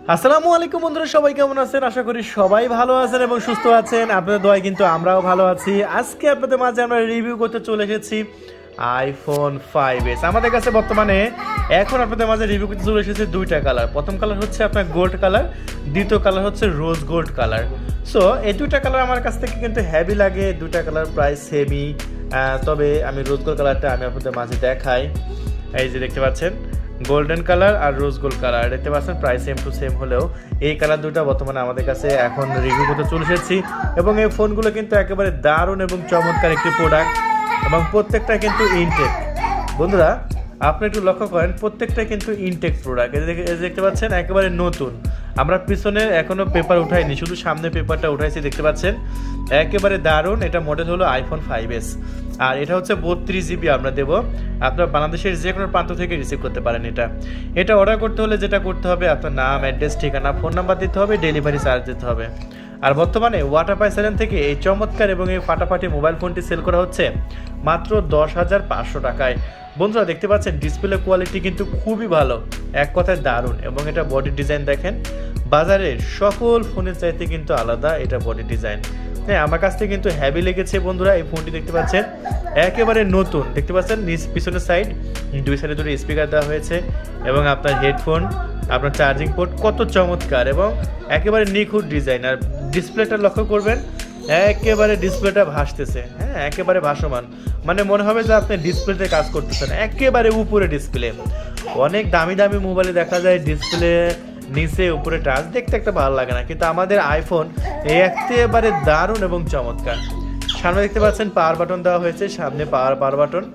আসসালামু আলাইকুম বন্ধুরা, সবাই কেমন আছেন? আশা করি সবাই ভালো আছেন এবং সুস্থ আছেন। আপনাদের দোয়ায় কিন্তু আমরাও ভালো আছি। আজকে আপনাদের মাঝে আমরা রিভিউ করতে চলে এসেছি আইফোন 5s। আমাদের কাছে বর্তমানে এখন আপনাদের মাঝে রিভিউ করতে চলে এসেছে দুইটা কালার। প্রথম কালার হচ্ছে আপনার গোল্ড কালার, দ্বিতীয় কালার হচ্ছে রোজ গোল্ড কালার। সো এই দুইটা কালার আমার কাছ থেকে কিন্তু হেভি লাগে। দুইটা কালার প্রায় সেমই, তবে আমি রোজ গোল্ড কালারটা আমি আপনাদের মাঝে দেখাই। এই যে দেখতে পাচ্ছেন গোল্ডেন কালার আর রোজ গোল্ড কালার দেখতে পাচ্ছেন, প্রায় সেম টু সেম হলেও এই কালার দুটো বর্তমানে আমাদের কাছে এখন রিভিউ করতে চলে এসেছি। এবং এই ফোনগুলো কিন্তু একেবারে দারুণ এবং চমৎকার একটি প্রোডাক্ট এবং প্রত্যেকটা কিন্তু ইনটেক। বন্ধুরা আপনি একটু লক্ষ্য করেন, প্রত্যেকটা কিন্তু ইনটেক প্রোডাক্ট। দেখতে পাচ্ছেন একেবারে নতুন। আমরা পিছনে এখনো পেপার উঠাইনি, শুধু সামনে পেপারটা উঠাইছি। দেখতে পাচ্ছেন একেবারে দারুণ। এটা মডেল হলো আইফোন 5s আর এটা হচ্ছে 32 GB আমরা দেবো। আপনার বাংলাদেশের যে কোনো প্রান্ত থেকে রিসিভ করতে পারেন। এটা অর্ডার করতে হলে যেটা করতে হবে, আপনার নাম, অ্যাড্রেস, ঠিকানা, ফোন নাম্বার দিতে হবে, ডেলিভারি চার্জ দিতে হবে। আর বর্তমানে ওয়াটারপাই চ্যানেল থেকে এই চমৎকার এবং এই ফাটাফাটি মোবাইল ফোনটি সেল করা হচ্ছে মাত্র 10,500 টাকায়। বন্ধুরা দেখতে পাচ্ছেন ডিসপ্লে কোয়ালিটি কিন্তু খুবই ভালো, এক কথায় দারুণ। এবং এটা বডি ডিজাইন দেখেন, বাজারের সকল ফোনের চাইতে কিন্তু আলাদা এটা বডি ডিজাইন। হ্যাঁ, আমার কাছ থেকে কিন্তু হেভি লেগেছে বন্ধুরা। এই ফোনটি দেখতে পাচ্ছেন একেবারে নতুন। দেখতে পাচ্ছেন পিছনের সাইড, দুই সাইডে দুটো স্পিকার দেওয়া হয়েছে এবং আপনার হেডফোন, আপনার চার্জিং পোর্ট কত চমৎকার এবং একেবারে নিখুঁত ডিজাইন। আর ডিসপ্লেটা লক্ষ্য করবেন, একেবারে ডিসপ্লেটা ভাসতেছে। হ্যাঁ, একেবারে ভাসমান, মানে মনে হবে যে আপনি ডিসপ্লেতে কাজ করতেছেন। একেবারে উপরে ডিসপ্লে। অনেক দামি দামি মোবাইলে দেখা যায় ডিসপ্লে নিচে উপরে টাচ, দেখতে একটা ভালো লাগে না, কিন্তু আমাদের আইফোন একেবারে দারুণ এবং চমৎকার। সামনে দেখতে পাচ্ছেন পাওয়ার বাটন দেওয়া হয়েছে, সামনে পাওয়ার বাটন,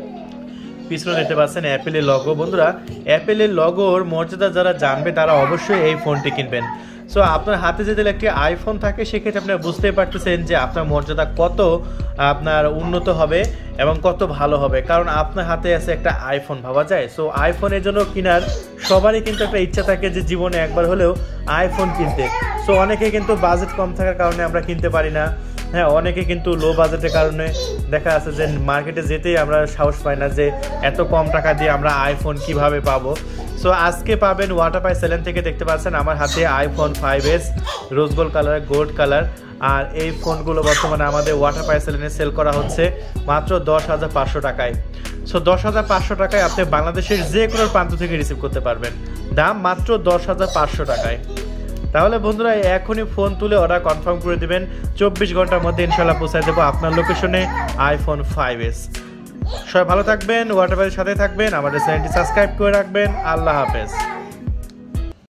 পিছনে দেখতে পাচ্ছেন অ্যাপেলের লগো। বন্ধুরা অ্যাপেলের লগোর মর্যাদা যারা জানবে তারা অবশ্যই এই ফোনটি কিনবেন। সো আপনার হাতে যদি একটি আইফোন থাকে সেক্ষেত্রে আপনারা বুঝতেই পারতেছেন যে আপনার মর্যাদা কত আপনার উন্নত হবে এবং কত ভালো হবে, কারণ আপনার হাতে আছে একটা আইফোন, ভাবা যায়। সো আইফোনের জন্য কেনার সবারই কিন্তু একটা ইচ্ছা থাকে যে জীবনে একবার হলেও আইফোন কিনতে। সো অনেকে কিন্তু বাজেট কম থাকার কারণে আমরা কিনতে পারি না। হ্যাঁ, অনেকে কিন্তু লো বাজেটের কারণে দেখা আছে যে মার্কেটে যেতেই আমরা সাহস পাই না যে এত কম টাকা দিয়ে আমরা আইফোন কিভাবে পাবো। সো আজকে পাবেন ওয়াটারপাই চ্যানেল থেকে। দেখতে পাচ্ছেন আমার হাতে iPhone 5s rose gold colour, gold colour. আর এই ফোনগুলো বর্তমানে আমাদের ওয়াটারপাই চ্যানেলে সেল করা হচ্ছে মাত্র 10,500 টাকায়। সো 10,500 টাকায় আপনি বাংলাদেশের যে কোনো প্রান্ত থেকে রিসিভ করতে পারবেন। দাম মাত্র 10,500 টাকায়। তাহলে বন্ধুরা এখনই ফোন তুলে অর্ডার কনফার্ম করে দিবেন। 24 ঘন্টার মধ্যে ইনশাল্লাহ পৌঁছায় দেবো আপনার লোকেশনে আইফোন 5s। সবাই ভালো থাকবেন, ওয়াটারপাইয়ের সাথে থাকবেন, আমাদের চ্যানেলটি সাবস্ক্রাইব করে রাখবেন। আল্লাহ হাফেজ।